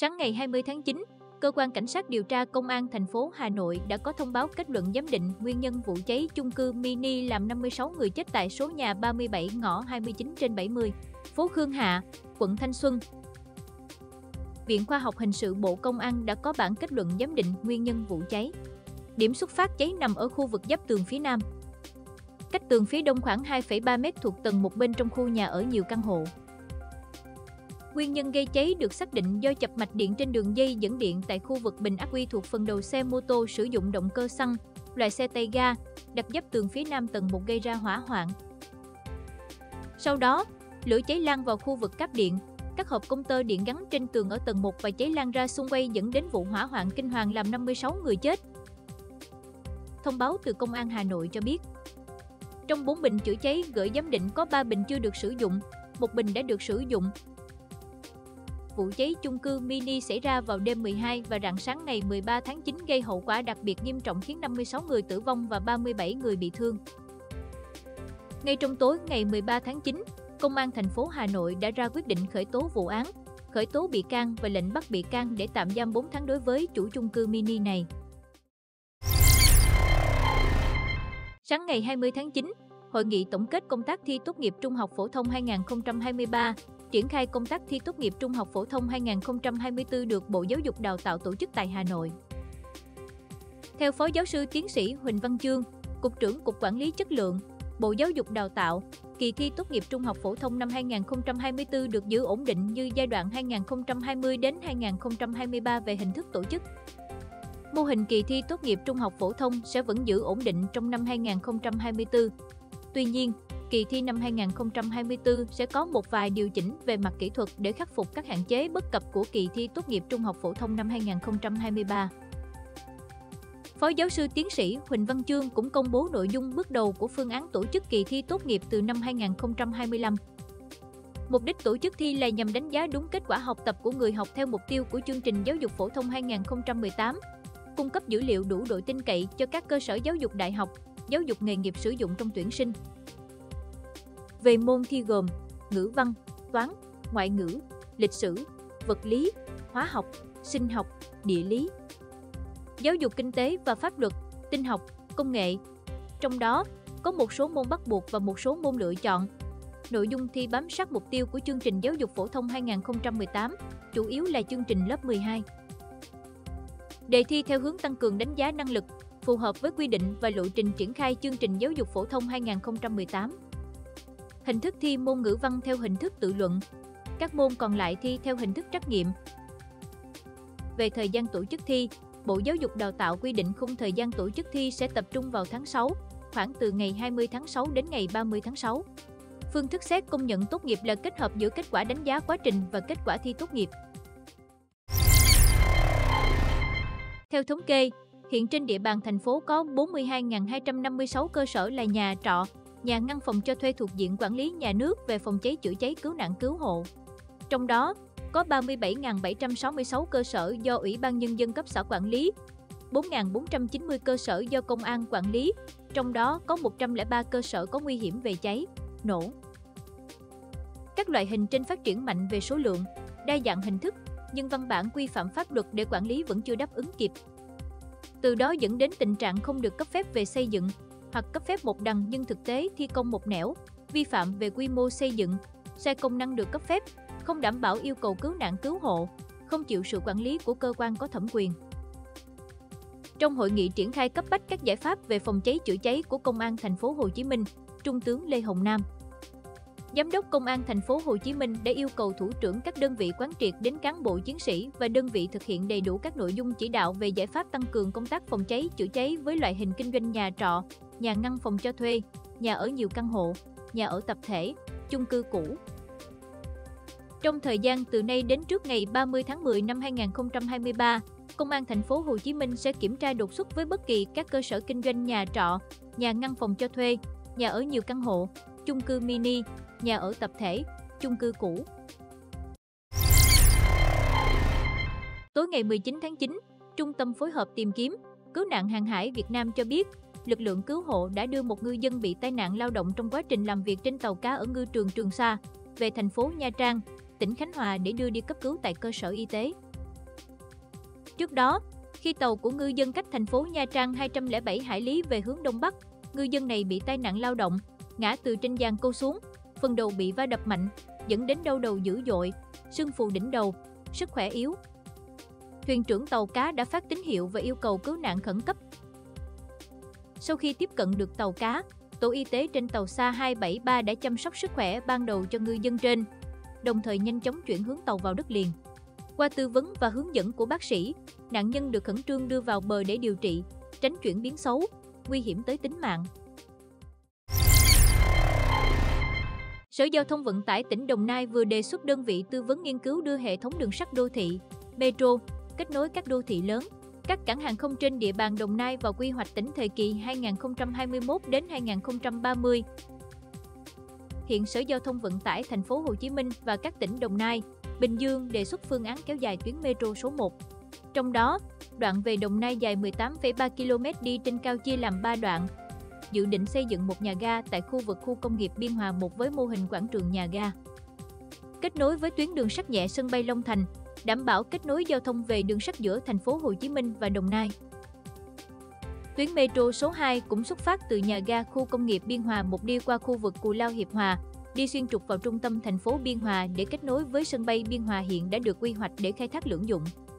Sáng ngày 20 tháng 9, Cơ quan Cảnh sát điều tra Công an thành phố Hà Nội đã có thông báo kết luận giám định nguyên nhân vụ cháy chung cư mini làm 56 người chết tại số nhà 37 ngõ 29/70, phố Khương Hạ, quận Thanh Xuân. Viện Khoa học Hình sự Bộ Công an đã có bản kết luận giám định nguyên nhân vụ cháy. Điểm xuất phát cháy nằm ở khu vực giáp tường phía nam. Cách tường phía đông khoảng 2,3 m thuộc tầng một bên trong khu nhà ở nhiều căn hộ. Nguyên nhân gây cháy được xác định do chập mạch điện trên đường dây dẫn điện tại khu vực bình ắc quy thuộc phần đầu xe mô tô sử dụng động cơ xăng, loại xe tay ga, đặt giáp tường phía nam tầng 1 gây ra hỏa hoạn. Sau đó, lửa cháy lan vào khu vực cáp điện, các hộp công tơ điện gắn trên tường ở tầng 1 và cháy lan ra xung quanh dẫn đến vụ hỏa hoạn kinh hoàng làm 56 người chết. Thông báo từ Công an Hà Nội cho biết, trong 4 bình chữa cháy gửi giám định có 3 bình chưa được sử dụng, 1 bình đã được sử dụng. Vụ cháy chung cư mini xảy ra vào đêm 12 và rạng sáng ngày 13 tháng 9 gây hậu quả đặc biệt nghiêm trọng khiến 56 người tử vong và 37 người bị thương. Ngay trong tối ngày 13 tháng 9, Công an thành phố Hà Nội đã ra quyết định khởi tố vụ án, khởi tố bị can và lệnh bắt bị can để tạm giam 4 tháng đối với chủ chung cư mini này. Sáng ngày 20 tháng 9, Hội nghị tổng kết công tác thi tốt nghiệp trung học phổ thông 2023, triển khai công tác thi tốt nghiệp trung học phổ thông 2024 được Bộ Giáo dục Đào tạo tổ chức tại Hà Nội. Theo Phó Giáo sư Tiến sĩ Huỳnh Văn Chương, Cục trưởng Cục Quản lý Chất lượng, Bộ Giáo dục Đào tạo, kỳ thi tốt nghiệp trung học phổ thông năm 2024 được giữ ổn định như giai đoạn 2020 đến 2023 về hình thức tổ chức. Mô hình kỳ thi tốt nghiệp trung học phổ thông sẽ vẫn giữ ổn định trong năm 2024. Tuy nhiên, kỳ thi năm 2024 sẽ có một vài điều chỉnh về mặt kỹ thuật để khắc phục các hạn chế bất cập của kỳ thi tốt nghiệp trung học phổ thông năm 2023. Phó Giáo sư Tiến sĩ Huỳnh Văn Chương cũng công bố nội dung bước đầu của phương án tổ chức kỳ thi tốt nghiệp từ năm 2025. Mục đích tổ chức thi là nhằm đánh giá đúng kết quả học tập của người học theo mục tiêu của chương trình giáo dục phổ thông 2018, cung cấp dữ liệu đủ độ tin cậy cho các cơ sở giáo dục đại học, giáo dục nghề nghiệp sử dụng trong tuyển sinh. Về môn thi gồm ngữ văn, toán, ngoại ngữ, lịch sử, vật lý, hóa học, sinh học, địa lý, giáo dục kinh tế và pháp luật, tin học, công nghệ. Trong đó, có một số môn bắt buộc và một số môn lựa chọn. Nội dung thi bám sát mục tiêu của chương trình giáo dục phổ thông 2018, chủ yếu là chương trình lớp 12. Đề thi theo hướng tăng cường đánh giá năng lực, phù hợp với quy định và lộ trình triển khai chương trình giáo dục phổ thông 2018. Hình thức thi môn ngữ văn theo hình thức tự luận. Các môn còn lại thi theo hình thức trắc nghiệm. Về thời gian tổ chức thi, Bộ Giáo dục Đào tạo quy định khung thời gian tổ chức thi sẽ tập trung vào tháng 6, khoảng từ ngày 20 tháng 6 đến ngày 30 tháng 6. Phương thức xét công nhận tốt nghiệp là kết hợp giữa kết quả đánh giá quá trình và kết quả thi tốt nghiệp. Theo thống kê, hiện trên địa bàn thành phố có 42.256 cơ sở là nhà trọ, nhà ngăn phòng cho thuê thuộc diện quản lý nhà nước về phòng cháy chữa cháy cứu nạn cứu hộ. Trong đó, có 37.766 cơ sở do Ủy ban Nhân dân cấp xã quản lý, 4.490 cơ sở do Công an quản lý, trong đó có 103 cơ sở có nguy hiểm về cháy, nổ. Các loại hình trên phát triển mạnh về số lượng, đa dạng hình thức, nhưng văn bản quy phạm pháp luật để quản lý vẫn chưa đáp ứng kịp. Từ đó dẫn đến tình trạng không được cấp phép về xây dựng, hoặc cấp phép một đằng nhưng thực tế thi công một nẻo, vi phạm về quy mô xây dựng, xe công năng được cấp phép, không đảm bảo yêu cầu cứu nạn cứu hộ, không chịu sự quản lý của cơ quan có thẩm quyền. Trong hội nghị triển khai cấp bách các giải pháp về phòng cháy chữa cháy của Công an thành phố Hồ Chí Minh, Trung tướng Lê Hồng Nam, Giám đốc Công an thành phố Hồ Chí Minh đã yêu cầu thủ trưởng các đơn vị quán triệt đến cán bộ chiến sĩ và đơn vị thực hiện đầy đủ các nội dung chỉ đạo về giải pháp tăng cường công tác phòng cháy chữa cháy với loại hình kinh doanh nhà trọ, nhà ngăn phòng cho thuê, nhà ở nhiều căn hộ, nhà ở tập thể, chung cư cũ. Trong thời gian từ nay đến trước ngày 30 tháng 10 năm 2023, Công an thành phố Hồ Chí Minh sẽ kiểm tra đột xuất với bất kỳ các cơ sở kinh doanh nhà trọ, nhà ngăn phòng cho thuê, nhà ở nhiều căn hộ, chung cư mini, nhà ở tập thể, chung cư cũ. Tối ngày 19 tháng 9, Trung tâm phối hợp tìm kiếm, cứu nạn hàng hải Việt Nam cho biết, lực lượng cứu hộ đã đưa một ngư dân bị tai nạn lao động trong quá trình làm việc trên tàu cá ở ngư trường Trường Sa về thành phố Nha Trang, tỉnh Khánh Hòa để đưa đi cấp cứu tại cơ sở y tế. Trước đó, khi tàu của ngư dân cách thành phố Nha Trang 207 hải lý về hướng Đông Bắc, ngư dân này bị tai nạn lao động, ngã từ trên giàn câu xuống, phần đầu bị va đập mạnh, dẫn đến đau đầu dữ dội, sưng phù đỉnh đầu, sức khỏe yếu. Thuyền trưởng tàu cá đã phát tín hiệu và yêu cầu cứu nạn khẩn cấp. Sau khi tiếp cận được tàu cá, tổ y tế trên tàu SA 273 đã chăm sóc sức khỏe ban đầu cho ngư dân trên, đồng thời nhanh chóng chuyển hướng tàu vào đất liền. Qua tư vấn và hướng dẫn của bác sĩ, nạn nhân được khẩn trương đưa vào bờ để điều trị, tránh chuyển biến xấu, nguy hiểm tới tính mạng. Sở Giao thông Vận tải tỉnh Đồng Nai vừa đề xuất đơn vị tư vấn nghiên cứu đưa hệ thống đường sắt đô thị, metro, kết nối các đô thị lớn, các cảng hàng không trên địa bàn Đồng Nai vào quy hoạch tỉnh thời kỳ 2021 đến 2030. Hiện Sở Giao thông Vận tải thành phố Hồ Chí Minh và các tỉnh Đồng Nai, Bình Dương đề xuất phương án kéo dài tuyến metro số 1. Trong đó, đoạn về Đồng Nai dài 18,3 km đi trên cao chia làm 3 đoạn. Dự định xây dựng một nhà ga tại khu vực khu công nghiệp Biên Hòa 1 với mô hình quảng trường nhà ga. Kết nối với tuyến đường sắt nhẹ sân bay Long Thành, đảm bảo kết nối giao thông về đường sắt giữa thành phố Hồ Chí Minh và Đồng Nai. Tuyến metro số 2 cũng xuất phát từ nhà ga khu công nghiệp Biên Hòa 1 đi qua khu vực Cù Lao Hiệp Hòa, đi xuyên trục vào trung tâm thành phố Biên Hòa để kết nối với sân bay Biên Hòa hiện đã được quy hoạch để khai thác lưỡng dụng.